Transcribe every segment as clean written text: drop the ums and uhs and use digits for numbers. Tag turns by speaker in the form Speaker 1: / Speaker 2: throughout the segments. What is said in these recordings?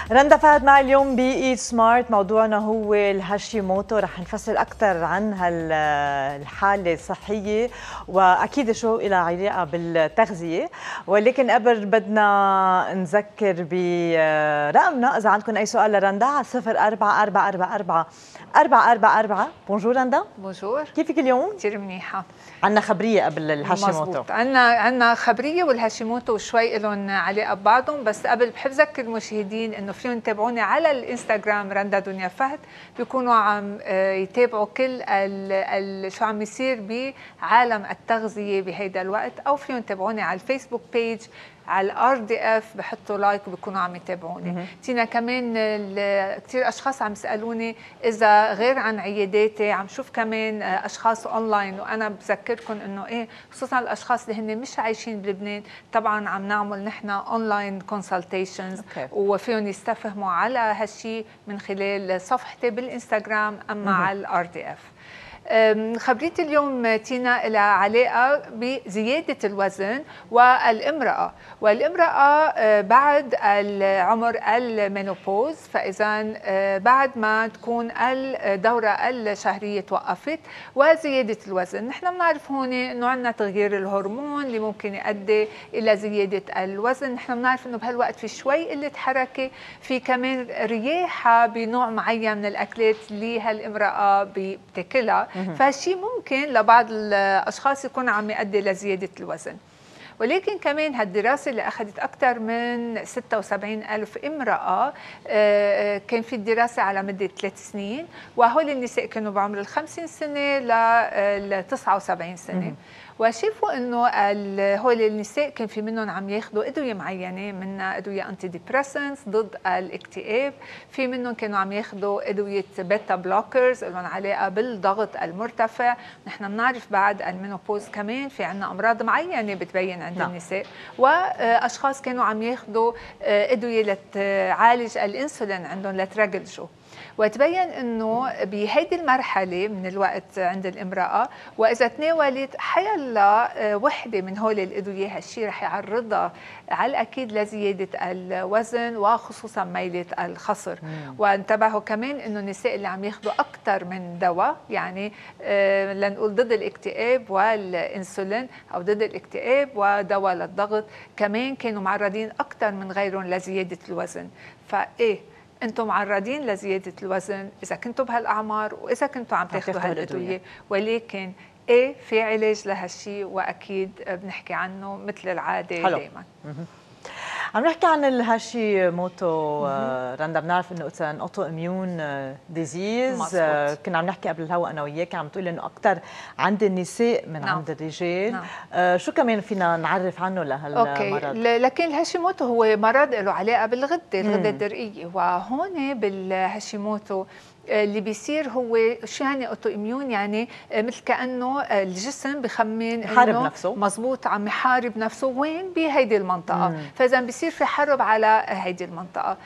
Speaker 1: رندا فهد معي اليوم بإيت سمارت. موضوعنا هو الهاشيموتو. رح نفصل أكثر عن هالحالة الصحية وأكيد شو لها علاقة بالتغذية، ولكن قبل بدنا نذكر برقمنا إذا عندكم أي سؤال لرندا على 0444444444. بونجور رندا.
Speaker 2: بونجور،
Speaker 1: كيفك اليوم؟
Speaker 2: كثير منيحة.
Speaker 1: عنا خبرية قبل الهاشيموتو.
Speaker 2: مزبوط، عنا خبرية والهاشيموتو شوي لهم علاقة ببعضهم، بس قبل بحب ذكر المشاهدين انه فيهم يتابعوني على الانستغرام رندا دنيا فهد، بيكونوا عم يتابعوا كل شو عم يصير بعالم التغذية بهيدا الوقت، او فيهم يتابعوني على الفيسبوك بيج على RDF، بحطوا لايك وبيكونوا عم يتابعوني. تينا كمان كثير اشخاص عم يسالوني اذا غير عن عياداتي عم شوف كمان اشخاص اونلاين، وانا بذكركم انه ايه، خصوصا الاشخاص اللي هن مش عايشين بلبنان، طبعا عم نعمل نحن اونلاين كونسلتيشنز، وفيهم يستفهموا على هالشيء من خلال صفحتي بالانستغرام اما على RDF. خبريتي اليوم تينا لها علاقة بزيادة الوزن والامرأة، والامرأة بعد العمر المينوبوز، فإذا بعد ما تكون الدورة الشهرية توقفت وزيادة الوزن. نحن بنعرف هون انه عندنا تغيير الهرمون اللي ممكن يؤدي الى زيادة الوزن. نحن بنعرف انه بهالوقت في شوي قلة حركة، في كمان رياحة بنوع معين من الاكلات اللي هالامرأة بتاكلها، فهالشيء ممكن لبعض الاشخاص يكون عم يؤدي لزياده الوزن. ولكن كمان هالدراسة اللي أخذت أكثر من 76,000 امرأة، كان في الدراسة على مدة 3 سنين، وهول النساء كانوا بعمر 50 سنة ل 79 سنة، وشافوا انه هول النساء كان في منهم عم ياخذوا ادويه معينه، منها ادويه انتي ديبريسنس ضد الاكتئاب، في منهم كانوا عم ياخذوا ادويه بيتا بلوكرز لهم علاقه بالضغط المرتفع. نحن بنعرف بعد المينوبوز كمان في عندنا امراض معينه بتبين عند النساء، واشخاص كانوا عم ياخذوا ادويه لتعالج الانسولين عندهم لترجلجوا. وتبين انه بهيدي المرحله من الوقت عند الامراه، واذا تناولت حيلا وحده من هول الادويه، هالشيء رح يعرضها على الاكيد لزياده الوزن وخصوصا ميله الخصر. وانتبهوا كمان انه النساء اللي عم ياخذوا اكثر من دواء، يعني لنقول ضد الاكتئاب والانسولين، او ضد الاكتئاب ودواء للضغط، كمان كانوا معرضين اكثر من غيرهم لزياده الوزن. فايه، انتم معرضين لزياده الوزن اذا كنتوا بهالاعمار واذا كنتوا عم تاخذوا هالادويه، ولكن ايه، في علاج لهالشيء، واكيد بنحكي عنه مثل العاده دائما.
Speaker 1: عم نحكي عن الهاشيموتو رندا. بنعرف انه اتس ان اوتو اميون ديزيز. كنا عم نحكي قبل الهواء انا وياك، عم تقولي انه اكثر عند النساء من عند الرجال. شو كمان فينا نعرف عنه لهالمرض؟
Speaker 2: لكن الهاشيموتو هو مرض له علاقه بالغده، الغده الدرقيه، وهون بالهاشيموتو اللي بيصير هو شو يعني اوتو اميون؟ يعني مثل كانه الجسم بخمن
Speaker 1: انه نفسه
Speaker 2: مزبوط عم يحارب نفسه وين بهيدي المنطقه، فاذا بيصير في حرب على هيدي المنطقه.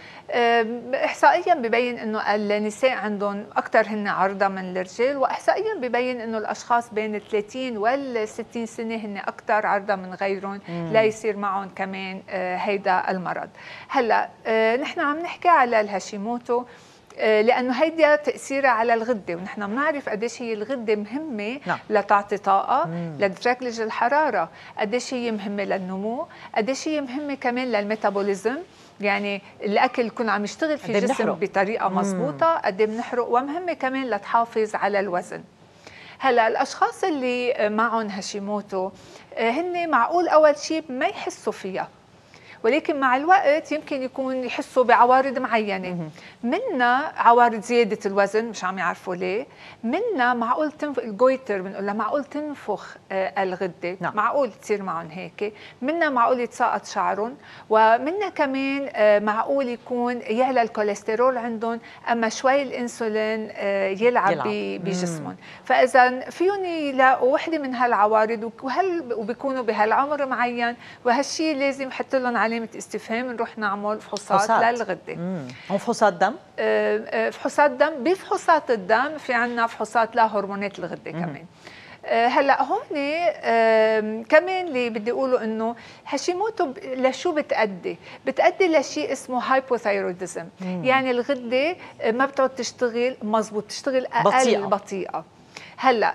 Speaker 2: احصائيا ببين انه النساء عندهم اكثر هن عرضه من الرجال، واحصائيا ببين انه الاشخاص بين ال 30 وال 60 سنه هن اكثر عرضه من غيرهم لا يصير معهم كمان هيدا المرض. هلا نحن عم نحكي على الهاشيموتو لأنه هيدا تأثيرها على الغدة، ونحن بنعرف قديش هي الغدة مهمة لتعطي طاقة، لتركلج الحرارة، قديش هي مهمة للنمو، قديش هي مهمة كمان للميتابوليزم، يعني الأكل يكون عم يشتغل في الجسم بطريقة مضبوطة، قد بنحرق، ومهمة كمان لتحافظ على الوزن. هلا الأشخاص اللي معهم هاشيموتو هن معقول أول شيء ما يحسوا فيها، ولكن مع الوقت يمكن يكون يحسوا بعوارض معينه، منها عوارض زياده الوزن مش عم يعرفوا ليه، منها معقول تنفخ الجويتر، بنقول لها معقول تنفخ الغده، معقول تصير معهم هيك، منها معقول يتساقط شعرهم، ومنها كمان معقول يكون يعلى الكوليسترول عندهم، اما شوي الانسولين يلعب بجسمهم. فاذا فيهم يلاقوا وحده من هالعوارض، وبيكونوا بهالعمر معين، وهالشيء لازم يحط لهم علامة استفهام، نروح نعمل فحوصات للغدة.
Speaker 1: وفحوصات دم؟
Speaker 2: فحوصات دم، بفحوصات الدم في عنا فحوصات لهرمونات الغدة كمان. هلا هون كمان اللي بدي اقوله انه هاشيموتو لشو بتأدي؟ بتأدي لشيء اسمه هايبوثايروديزم، يعني الغده ما بتعود تشتغل مزبوط، تشتغل اقل بطيئه. هلا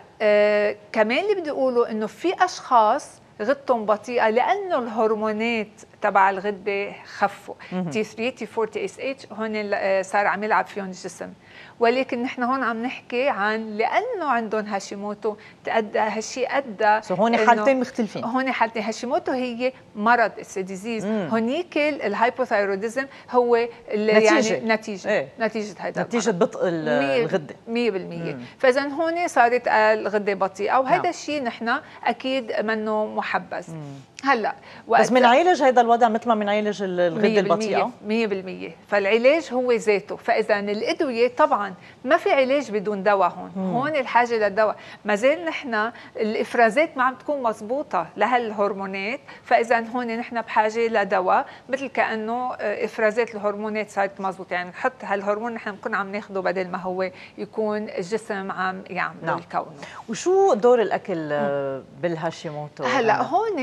Speaker 2: كمان اللي بدي اقوله انه في اشخاص غدتهم بطيئه لانه الهرمونات تبع الغده خفوا، تي 3 تي 4 تي اس اتش هون صار عم يلعب فيهم الجسم، ولكن نحن هون عم نحكي عن لانه عندهم هاشيموتو تأدى هالشيء ادى
Speaker 1: هون حالتين مختلفين.
Speaker 2: هون حالتين، هاشيموتو هي مرض اتس ديزيز، هونيك الهايبوثايروديزم هو
Speaker 1: نتيجة.
Speaker 2: يعني نتيجه هذا
Speaker 1: نتيجه بطء الغده
Speaker 2: 100%. فاذا هون صارت الغده بطيئه، وهذا الشيء نحن اكيد منه محبذ. هلا
Speaker 1: بس بنعالج هذا الوضع مثل ما بنعالج الغده البطيئه
Speaker 2: 100%. فالعلاج هو ذاته، فاذا الادويه طبعا ما في علاج بدون دواء. هون الحاجه للدواء، ما زال نحن الافرازات ما عم تكون مضبوطه لهالهرمونات، فاذا هون نحن بحاجه لدواء، مثل كانه افرازات الهرمونات صارت مضبوطه، يعني نحط هالهرمون نحن بنكون عم ناخده بدل ما هو يكون الجسم عم يعمل كونه.
Speaker 1: وشو دور الاكل بالهاشيموتو؟
Speaker 2: هلا هون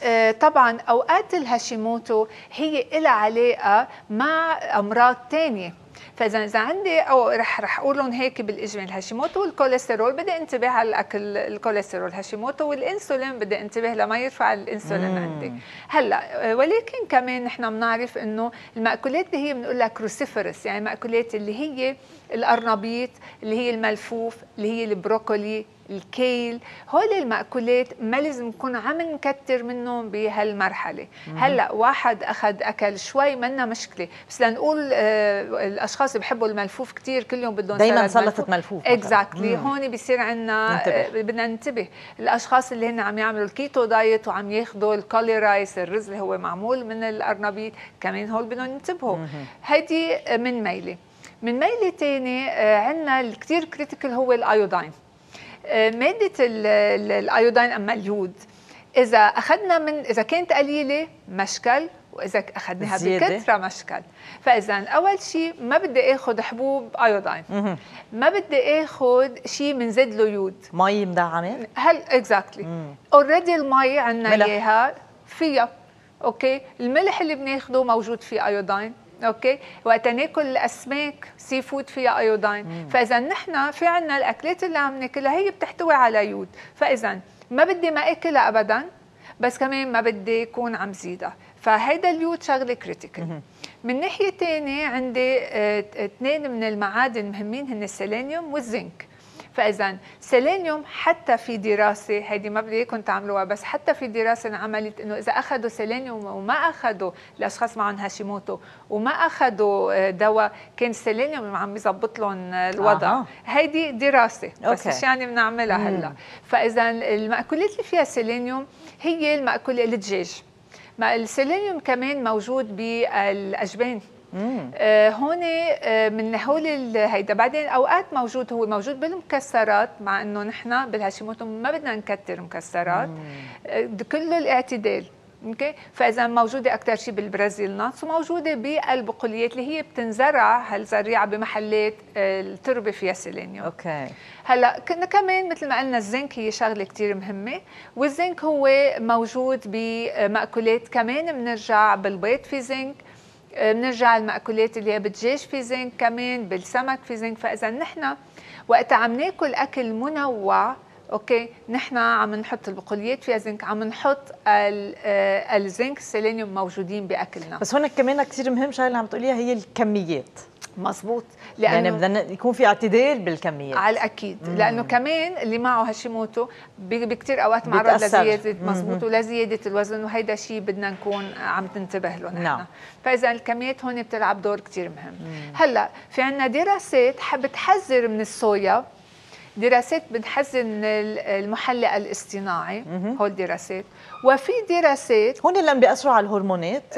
Speaker 2: طبعا اوقات الهاشيموتو هي لها علاقه مع امراض ثانيه، فاذا عندي او رح اقولهم هيك بالاجمال، الهاشيموتو والكوليسترول بدي انتبه على الاكل، الكوليسترول هاشيموتو، والانسولين بدي انتبه لما يرفع الانسولين عندي. هلا ولكن كمان نحن بنعرف انه المأكولات اللي هي بنقول لها كروسيفرس، يعني المأكولات اللي هي القرنبيط، اللي هي الملفوف، اللي هي البروكولي، الكيل، هول المأكولات ما لازم نكون عم نكتر منهم بهالمرحلة. هلا واحد أكل شوي منا مشكلة، بس لنقول الأشخاص اللي بحبوا الملفوف كتير كل يوم بدهم
Speaker 1: دايما سلطة ملفوف
Speaker 2: اكزاكتلي هون بيصير عندنا بدنا ننتبه. الأشخاص اللي هن عم يعملوا الكيتو دايت وعم ياخذوا الكولي رايس، الرز اللي هو معمول من القرنبيط، كمان هول بدهم ينتبهوا. هيدي من ميلة. من ميلة تاني عندنا الكتير كريتيكال هو الأيودين. مادة الأيودين أما اليود، إذا كانت قليلة مشكل، وإذا أخذناها بكثرة مشكل. فإذا أول شيء ما بدي آخذ حبوب أيودين، ما بدي آخذ شيء من زد له يود،
Speaker 1: مي مدعمة.
Speaker 2: اكزاكتلي اوريدي المي عندنا إياها فيها، أوكي. الملح اللي بناخده موجود فيه أيودين، اوكي. وقت ناكل الاسماك سي فود فيها ايودين، فاذا نحن في عندنا الاكلات اللي عم ناكلها هي بتحتوي على يود، فاذا ما بدي ما اكلها ابدا، بس كمان ما بدي يكون عم زيدها، فهيدا اليود شغله كريتيكال. من ناحيه ثانيه عندي اثنين من المعادن مهمين، هن السيلينيوم والزنك. فاذا سيلينيوم حتى في دراسه، هيدي ما بدي اياكم تعملوها، بس حتى في دراسه انعملت انه اذا اخذوا سيلينيوم وما اخذوا الاشخاص معهم هاشيموتو وما اخذوا دواء، كان السيلينيوم عم يظبط لهم الوضع. هيدي دراسه بس مش يعني بنعملها هلا. فاذا المأكولات اللي فيها سيلينيوم هي المأكولات الدجاج. السيلينيوم كمان موجود بالاجبان. هون من هول هيدا. بعدين اوقات هو موجود بالمكسرات، مع انه نحن بالهاشيموتو ما بدنا نكتر مكسرات، كله الاعتدال، اوكي. فاذا موجوده اكثر شيء بالبرازيل ناتس، وموجوده بالبقوليات اللي هي بتنزرع هالزريعه بمحلات التربه فيها سيلينيوم.
Speaker 1: اوكي.
Speaker 2: هلا كنا كمان مثل ما قلنا الزنك هي شغله كثير مهمه، والزنك هو موجود بمأكولات كمان، بنرجع بالبيض في زنك، بنرجع المأكولات اللي هي بالدجاج في زنك، كمان بالسمك في زنك. فاذا نحن وقت عم ناكل اكل منوع، اوكي، نحن عم نحط البقوليات فيها زنك، عم نحط الزنك السيلينيوم موجودين باكلنا.
Speaker 1: بس هون كمان كثير مهم شغله اللي عم تقوليها هي الكميات.
Speaker 2: مزبوط،
Speaker 1: يعني بدنا يكون في اعتدال بالكميات
Speaker 2: على الاكيد. لانه كمان اللي معه هاشيموتو بكثير اوقات معرض لزياده، مزبوط، ولزياده الوزن، وهيدا شيء بدنا نكون عم تنتبه له نحن. فاذا الكميات هون بتلعب دور كثير مهم. هلا في عندنا دراسات بتحذر من الصويا، دراسات بتحذر من المحلى الاصطناعي، هول دراسات. وفي دراسات
Speaker 1: هون اللي عم بيأثروا على الهرمونات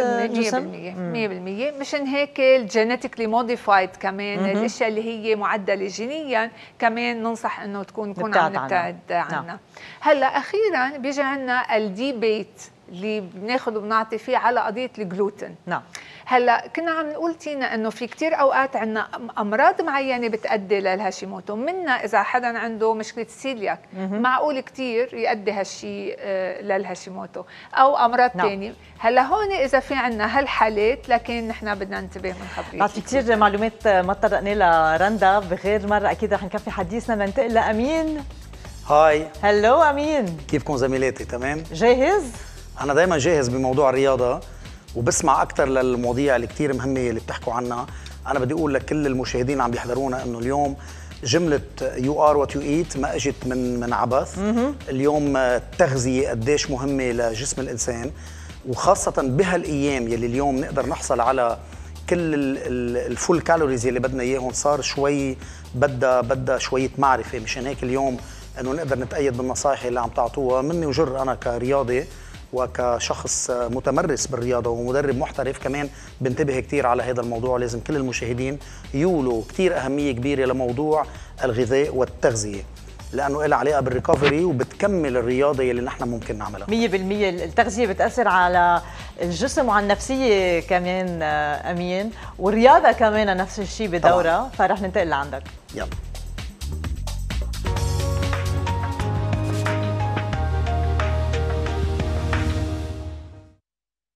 Speaker 2: 100%. مشان هيك الجينيتيكلي موديفايد كمان، الاشياء اللي هي معدله جينيا كمان ننصح انه نكون عم نبتعد عنها. هلا اخيرا بيجي عندنا الديبيت اللي بناخذ وبنعطي فيه على قضيه الجلوتين. هلا كنا عم نقول تينا انه في كتير اوقات عندنا امراض معينه بتؤدي للهاشيموتو، منها اذا حدا عنده مشكله سيلياك معقول كتير يؤدي هالشيء للهاشيموتو، او امراض ثانيه. هلا هون اذا في عندنا هالحالات لكن نحن بدنا ننتبه من خبريك.
Speaker 1: بعد في كثير معلومات ما تطرقنا لها رندا، بغير مره اكيد رح نكفي حديثنا. ننتقل لامين.
Speaker 3: هاي،
Speaker 1: هلو امين،
Speaker 3: كيفكم زميلاتي؟ تمام؟
Speaker 1: جاهز؟
Speaker 3: انا دائما جاهز بموضوع الرياضه وبسمع اكثر للمواضيع اللي كثير مهمه اللي بتحكوا عنها. انا بدي اقول لكل المشاهدين اللي عم بيحضرونا انه اليوم جمله يو ار وات يو ايت ما اجت من عبث. اليوم التغذيه قديش مهمه لجسم الانسان، وخاصه بهالايام يلي اليوم نقدر نحصل على كل الفول كالوريز اللي بدنا اياهم. صار شوي بدها شويه معرفه. مشان هيك اليوم انه نقدر نتأيد بالنصائح اللي عم تعطوها مني وجر. انا كرياضي وكشخص متمرس بالرياضه ومدرب محترف كمان بنتبه كثير على هذا الموضوع. لازم كل المشاهدين يولوا كثير اهميه كبيره لموضوع الغذاء والتغذيه، لانه لها علاقه بالريكفري وبتكمل الرياضه اللي نحن ممكن نعملها
Speaker 1: 100%. التغذيه بتاثر على الجسم وعلى النفسيه كمان امين، والرياضه كمان نفس الشيء بدورها. فرح ننتقل لعندك.
Speaker 3: يلا.